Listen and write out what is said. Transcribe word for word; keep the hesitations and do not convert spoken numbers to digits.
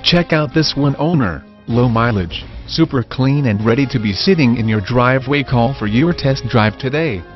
Check out this one owner, low mileage, super clean and ready to be sitting in your driveway. Call for your test drive today.